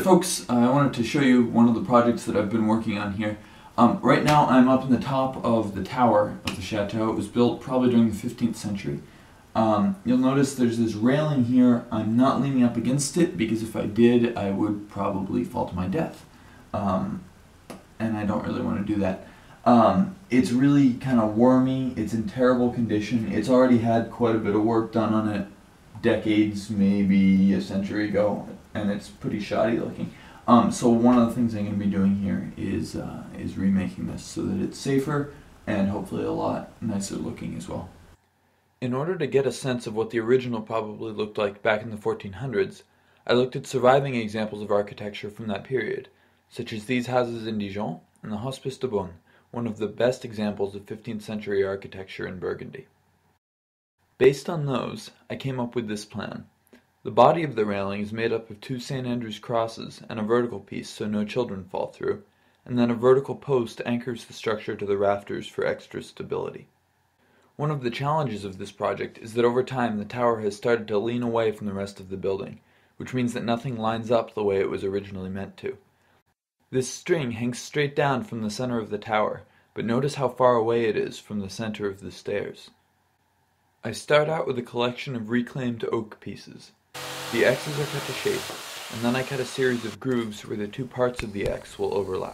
folks, I wanted to show you one of the projects that I've been working on here. Right now I'm up in the top of the tower of the chateau. It was built probably during the 15th century. You'll notice there's this railing here. I'm not leaning up against it because if I did I would probably fall to my death. And I don't really want to do that. It's really kind of wormy, it's in terrible condition. It's already had quite a bit of work done on it decades, maybe a century ago, and it's pretty shoddy looking. So one of the things I'm going to be doing here is remaking this so that it's safer and hopefully a lot nicer looking as well. In order to get a sense of what the original probably looked like back in the 1400s, I looked at surviving examples of architecture from that period, such as these houses in Dijon and the Hospice de Beaune, one of the best examples of 15th century architecture in Burgundy. Based on those, I came up with this plan. The body of the railing is made up of 2 St. Andrew's crosses and a vertical piece so no children fall through, and then a vertical post anchors the structure to the rafters for extra stability. One of the challenges of this project is that over time the tower has started to lean away from the rest of the building, which means that nothing lines up the way it was originally meant to. This string hangs straight down from the center of the tower, but notice how far away it is from the center of the stairs. I start out with a collection of reclaimed oak pieces. The X's are cut to shape, and then I cut a series of grooves where the 2 parts of the X will overlap.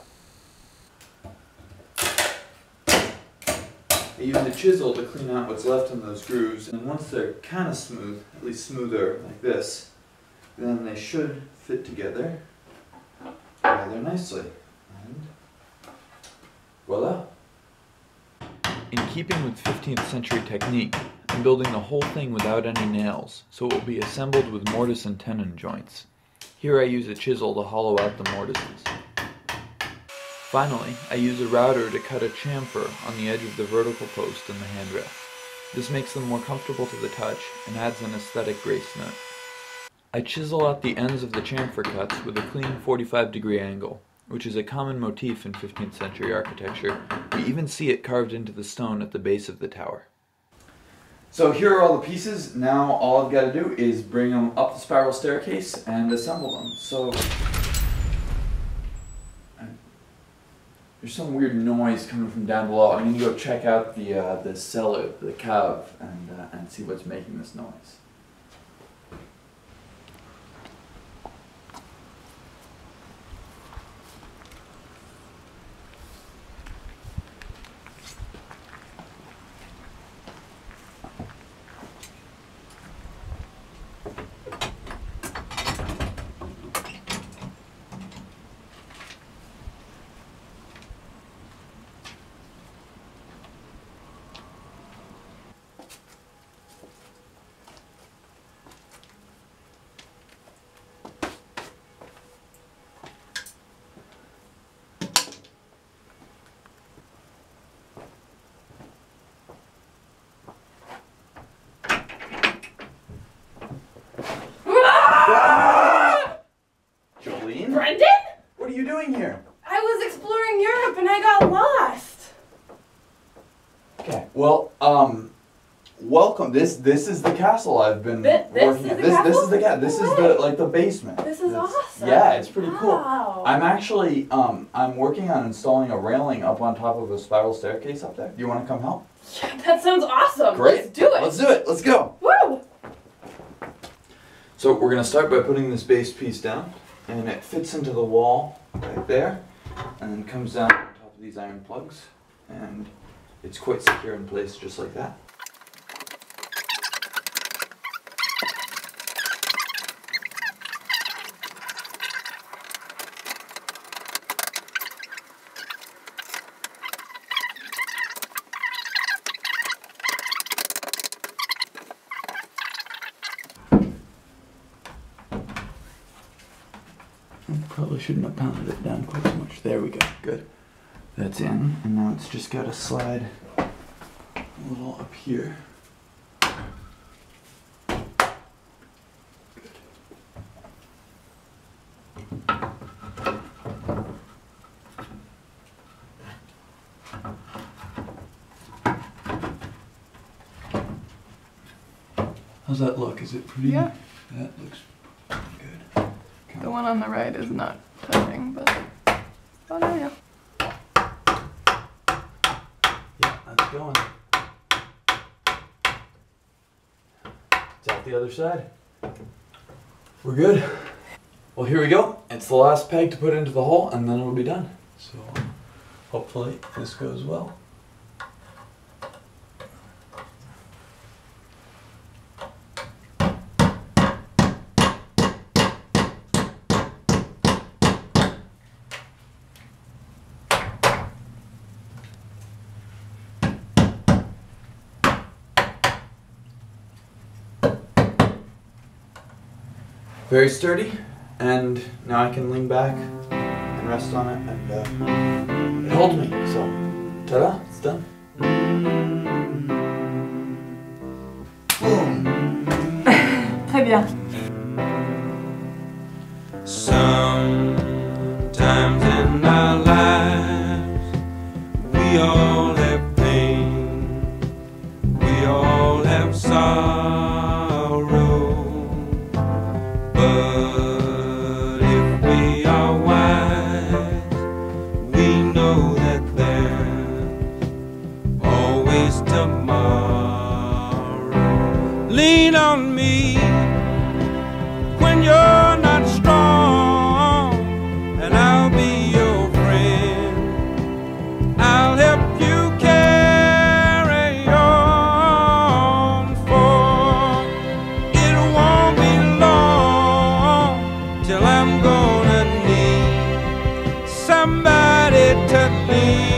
I use a chisel to clean out what's left in those grooves, and once they're kind of smooth, at least smoother like this, then they should fit together rather nicely. And voila! In keeping with 15th century technique, I'm building the whole thing without any nails, so it will be assembled with mortise and tenon joints. Here I use a chisel to hollow out the mortises. Finally, I use a router to cut a chamfer on the edge of the vertical post and the handrail. This makes them more comfortable to the touch and adds an aesthetic grace note. I chisel out the ends of the chamfer cuts with a clean 45-degree angle, which is a common motif in 15th century architecture. We even see it carved into the stone at the base of the tower. So here are all the pieces. Now all I've got to do is bring them up the spiral staircase and assemble them. So there's some weird noise coming from down below. I'm going to go check out the cellar, the cave, and see what's making this noise. Brendan? What are you doing here? I was exploring Europe and I got lost. Okay, well, welcome. This is the castle I've been working at. This is the basement. This is awesome. Yeah, it's pretty cool. Wow. I'm actually I'm working on installing a railing up on top of a spiral staircase up there. Do you want to come help? Yeah, that sounds awesome. Great. Let's do it. Let's do it. Let's go. Woo! So we're going to start by putting this base piece down, and it fits into the wall right there, and then comes down on top of these iron plugs, and it's quite secure in place just like that. Probably shouldn't have pounded it down quite so much. There we go. Good. That's in, and now it's just got to slide a little up here. How's that look? Is it pretty? Yeah. That looks good. The one on the right is not touching, but oh no, yeah. Yeah, that's going. It's out the other side. We're good. Well, here we go. It's the last peg to put into the hole, and then it'll be done. So hopefully this goes well. Very sturdy, and now I can lean back and rest on it, and it holds me. So, ta-da, it's done. Très bien. Sometimes in our lives we all have pain, we all have sorrow. But if we are wise, we know that there's always tomorrow. Lean on me when you're not strong, and I'll be your friend. I'll help you carry on, for it won't be long till I'm gonna need somebody to lean